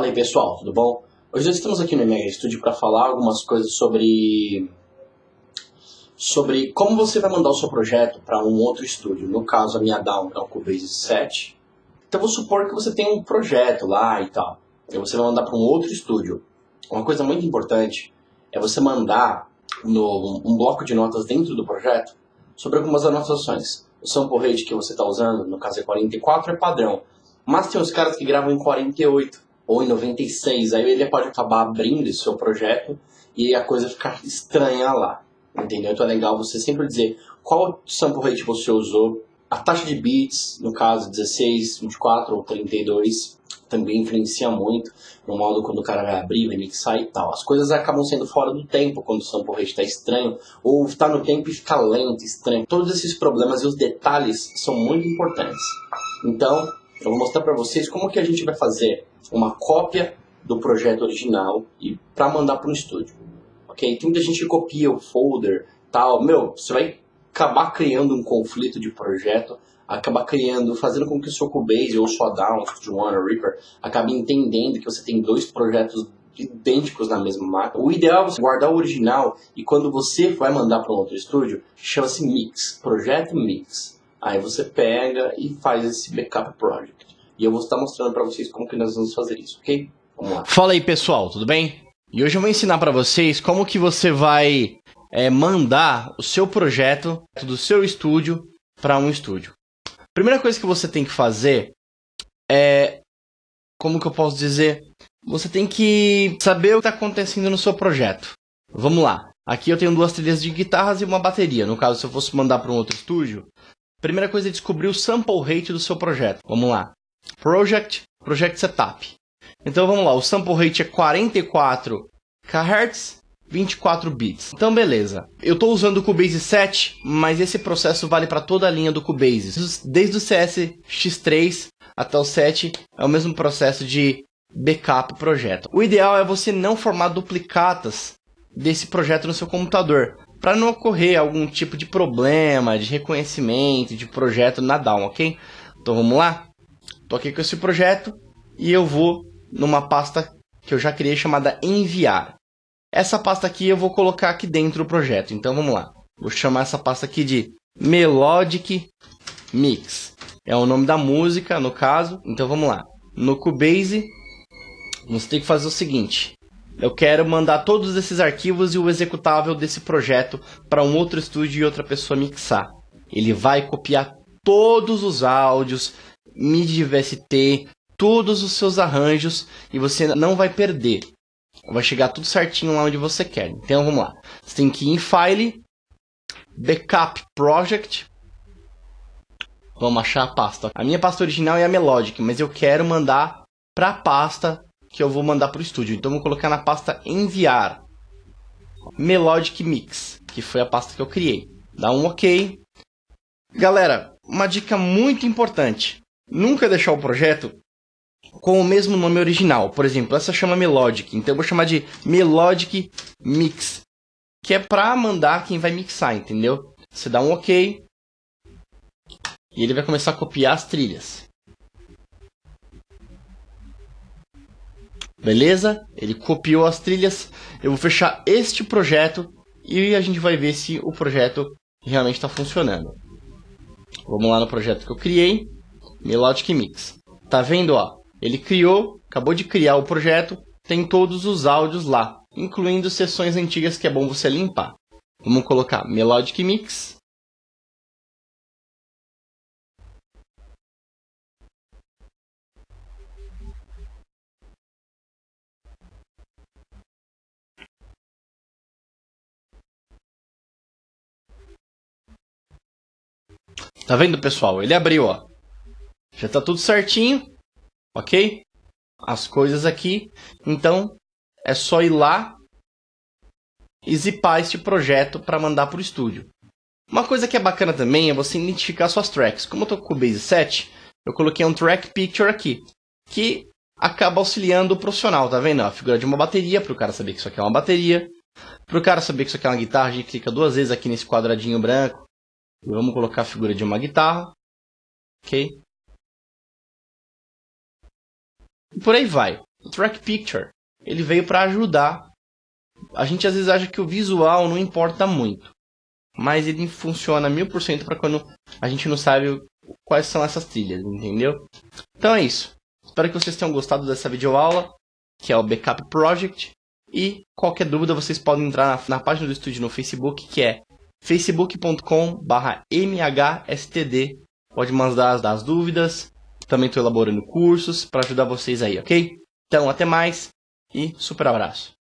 aí pessoal, tudo bom? Hoje nós estamos aqui no MH Studio para falar algumas coisas sobre como você vai mandar o seu projeto para um outro estúdio. No caso, a minha DAW é o Cubase 7. Então vou supor que você tem um projeto lá e tal. E você vai mandar para um outro estúdio. Uma coisa muito importante é você mandar um bloco de notas dentro do projeto sobre algumas anotações. O sample rate que você está usando, no caso é 44, é padrão. Mas tem os caras que gravam em 48 ou em 96. Aí ele pode acabar abrindo esse seu projeto e a coisa ficar estranha lá. Entendeu? Então é legal você sempre dizer qual sample rate você usou, a taxa de bits, no caso 16, 24 ou 32, também influencia muito no modo quando o cara vai abrir, vai mixar e tal. As coisas acabam sendo fora do tempo quando o sample rate está estranho, ou está no tempo e fica lento, estranho. Todos esses problemas e os detalhes são muito importantes. Então, eu vou mostrar para vocês como que a gente vai fazer uma cópia do projeto original e para mandar para um estúdio. Ok? Tem muita gente que copia o folder, tal. Meu, você vai acabar criando um conflito de projeto, acabar fazendo com que o seu Cubase ou sua DAW, Studio One ou Reaper, acabe entendendo que você tem dois projetos idênticos na mesma máquina. O ideal é você guardar o original e quando você vai mandar para um outro estúdio, chama-se Mix, Projeto Mix. Aí você pega e faz esse backup project. E eu vou estar mostrando para vocês como que nós vamos fazer isso, ok? Vamos lá. Fala aí pessoal, tudo bem? E hoje eu vou ensinar para vocês como que você vai mandar o seu projeto do seu estúdio para um estúdio. Primeira coisa que você tem que fazer é, como que eu posso dizer? Você tem que saber o que está acontecendo no seu projeto. Vamos lá. Aqui eu tenho duas trilhas de guitarras e uma bateria. No caso, se eu fosse mandar para um outro estúdio, primeira coisa é descobrir o sample rate do seu projeto. Vamos lá. Project Setup. Então vamos lá, o sample rate é 44 kHz, 24 bits. Então beleza. Eu estou usando o Cubase 7, mas esse processo vale para toda a linha do Cubase. Desde o CS-X3 até o 7 é o mesmo processo de backup projeto. O ideal é você não formar duplicatas desse projeto no seu computador, para não ocorrer algum tipo de problema de reconhecimento de projeto na DAW, ok? Então vamos lá? Estou aqui com esse projeto e eu vou numa pasta que eu já criei chamada enviar. Essa pasta aqui eu vou colocar aqui dentro do projeto. Então vamos lá. Vou chamar essa pasta aqui de Melodic Mix. É o nome da música no caso. Então vamos lá. No Cubase, você tem que fazer o seguinte. Eu quero mandar todos esses arquivos e o executável desse projeto para um outro estúdio e outra pessoa mixar. Ele vai copiar todos os áudios, MIDI VST, todos os seus arranjos e você não vai perder. Vai chegar tudo certinho lá onde você quer. Então vamos lá. Você tem que ir em File, Backup Project. Vamos achar a pasta. A minha pasta original é a Melodic, mas eu quero mandar para a pasta que eu vou mandar para o estúdio. Então vou colocar na pasta enviar. Melodic Mix, que foi a pasta que eu criei. Dá um OK. Galera, uma dica muito importante. Nunca deixar o projeto com o mesmo nome original. Por exemplo, essa chama Melodic. Então eu vou chamar de Melodic Mix, que é para mandar quem vai mixar, entendeu? Você dá um OK e ele vai começar a copiar as trilhas. Beleza? Ele copiou as trilhas. Eu vou fechar este projeto e a gente vai ver se o projeto realmente está funcionando. Vamos lá no projeto que eu criei, Melodic Mix. Tá vendo, ó? Ele criou, acabou de criar o projeto, tem todos os áudios lá, incluindo sessões antigas que é bom você limpar. Vamos colocar Melodic Mix. Tá vendo, pessoal? Ele abriu, ó. Já tá tudo certinho, ok? As coisas aqui. Então, é só ir lá e zipar este projeto para mandar para o estúdio. Uma coisa que é bacana também é você identificar suas tracks. Como eu tô com o Cubase 7, eu coloquei um track picture aqui, que acaba auxiliando o profissional, tá vendo? A figura de uma bateria, para o cara saber que isso aqui é uma bateria. Para o cara saber que isso aqui é uma guitarra, a gente clica duas vezes aqui nesse quadradinho branco. E vamos colocar a figura de uma guitarra. Ok? E por aí vai. O Track Picture, ele veio para ajudar. A gente às vezes acha que o visual não importa muito, mas ele funciona 1000% para quando a gente não sabe quais são essas trilhas, entendeu? Então é isso. Espero que vocês tenham gostado dessa videoaula, que é o Backup Project. E qualquer dúvida vocês podem entrar na página do estúdio no Facebook, que é facebook.com/mhstd. Pode mandar as dúvidas. Também estou elaborando cursos para ajudar vocês aí, ok? Então, até mais e super abraço.